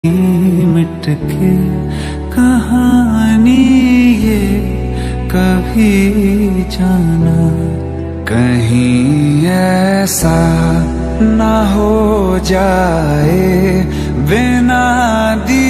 मिट के कहानी ये कभी जाना कहीं ऐसा ना हो जाए बिना